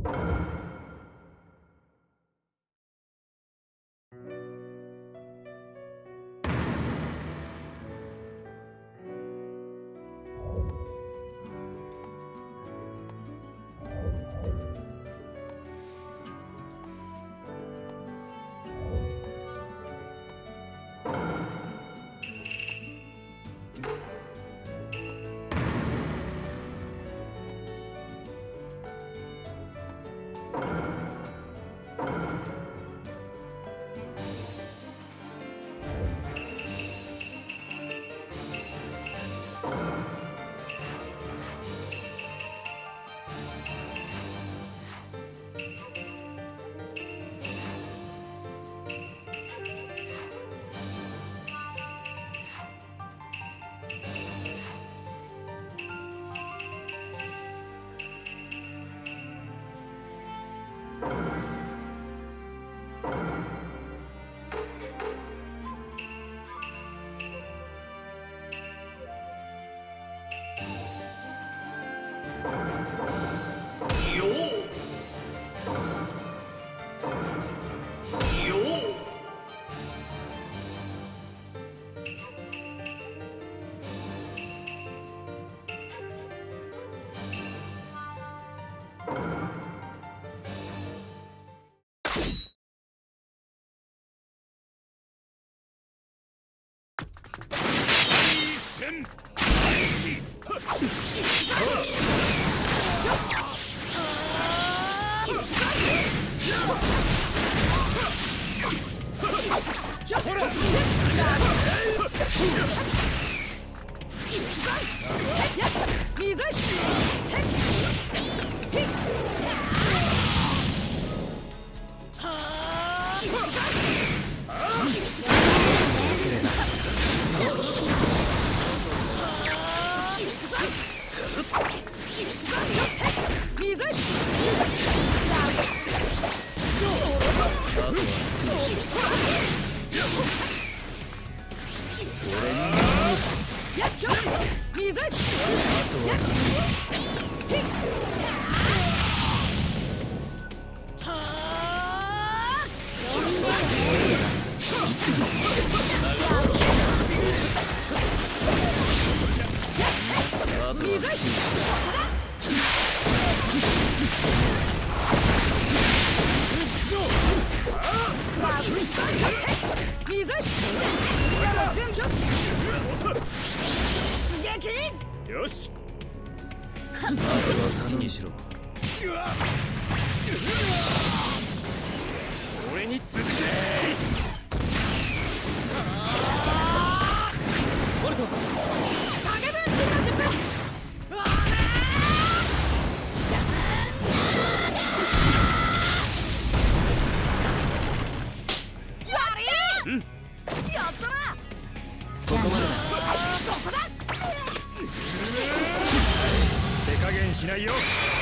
よし。 あとは好きにしろ。 俺に続け。 ボルト。 影分身の術。やれ。 うん。 やったな。 ここまでだ。 そこだ。 手加減しないよ。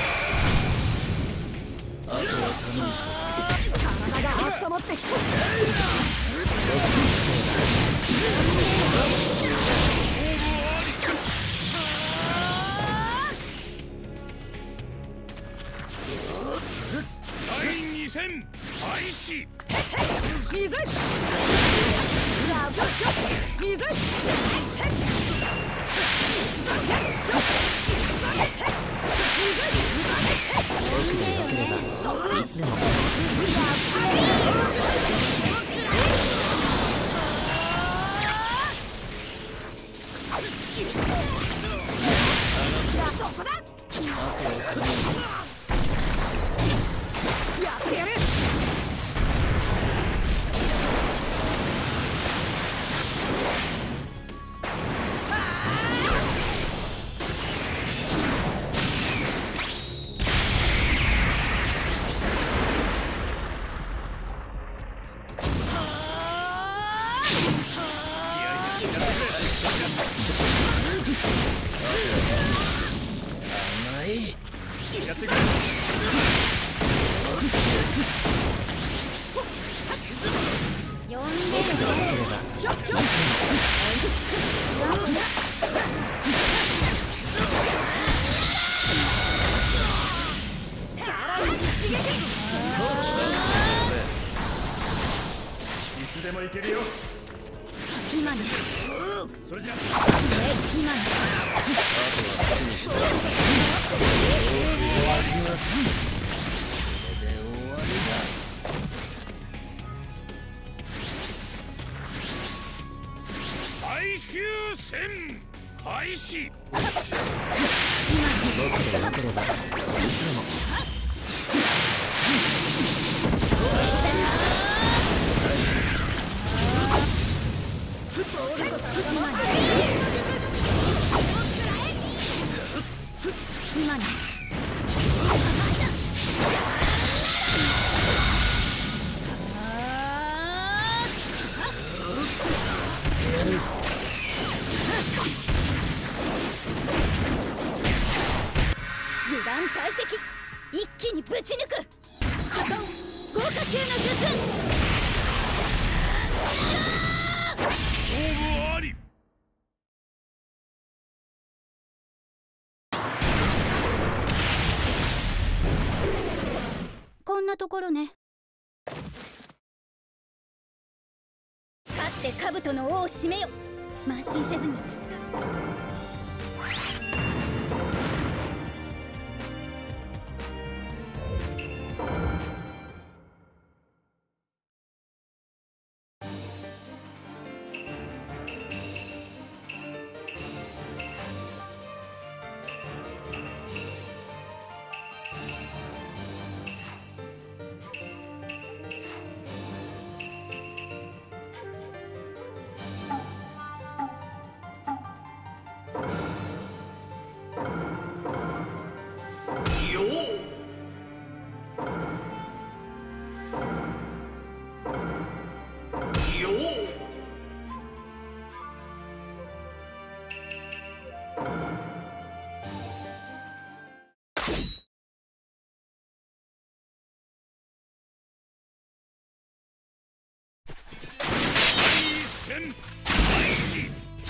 あとは3人。 体が温まってきた。 第2戦開始。 水。水。 僕でよければいつでも。 そこだ。 あとは神。 やってやる。 甘い。 やってくれ。 呼んでるぞ。さらにつでもいけるよ。 今ねそれじゃ今ね最終戦開始。 僕でよければいつでも。 今ね油断大敵、一気にぶち抜く破壊豪華級の術。 勝負あり。 こんなところね。勝って兜の尾を締めよ。慢心せずに。 戦開始。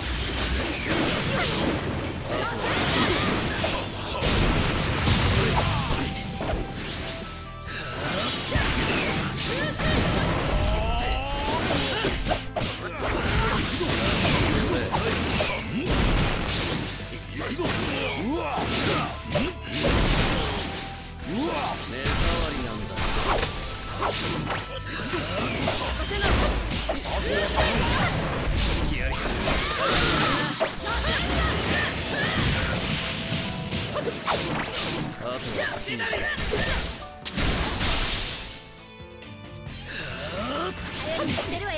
してるわよ。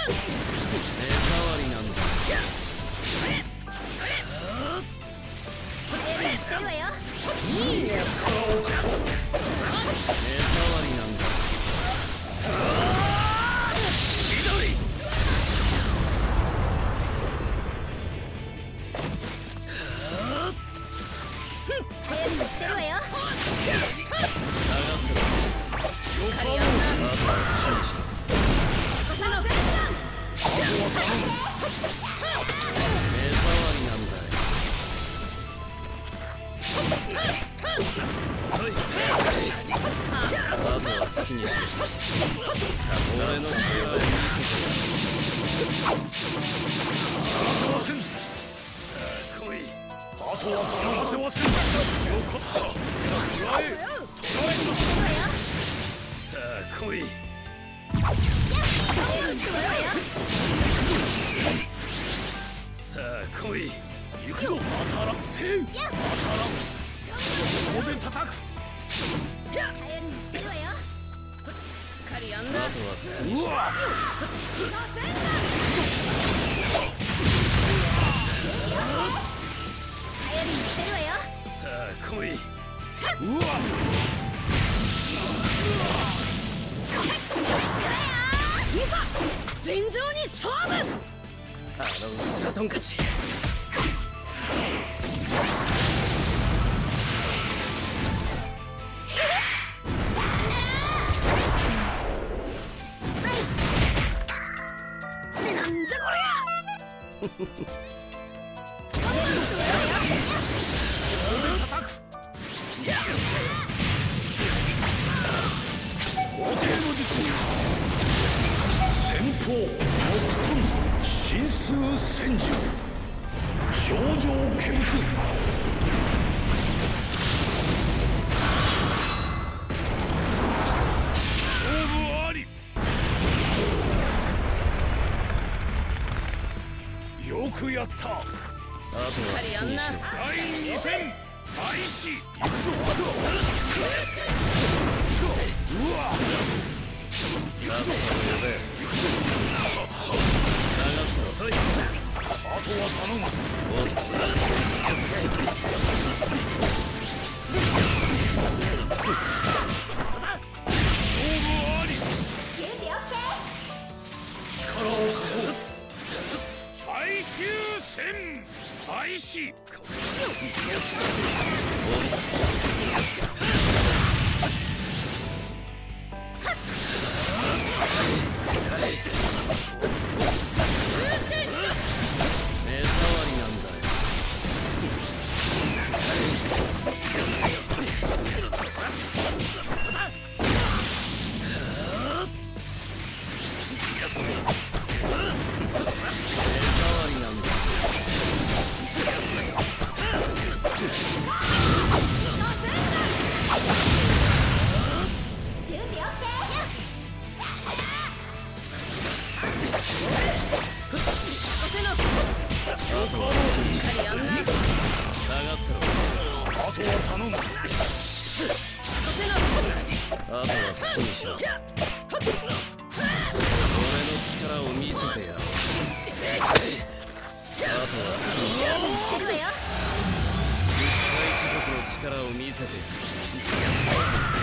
してるわよ。してるわよ。尋常に勝負。あのスラトン勝ち。なんじゃこりゃ。お手の術。先方木遁神数千獣頂上化物勝負あり。よくやった。あとはやんな。 第2戦開始。行くぞ。うわさあそれで下がって遅い。 あとは頼む。勝負あり。力を貸そう。最終戦開始。 目障りなんだよ。あとは好きにしろ。俺の力を見せてやろう。あとは好きにしろ。一族の力を見せてやろう。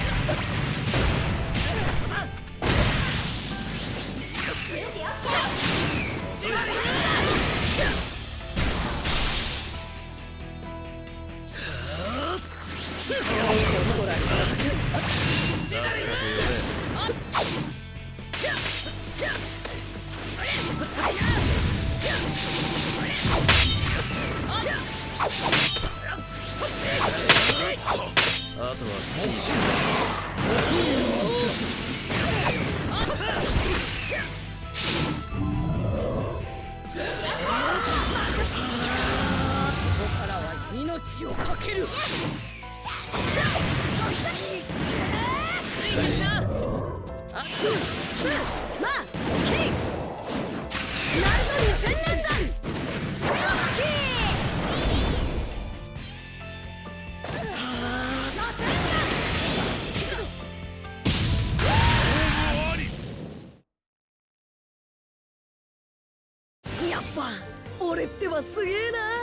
さっさと呼べ。あとは好きにしここからは命をかける。 やっぱ俺ってばすげえな。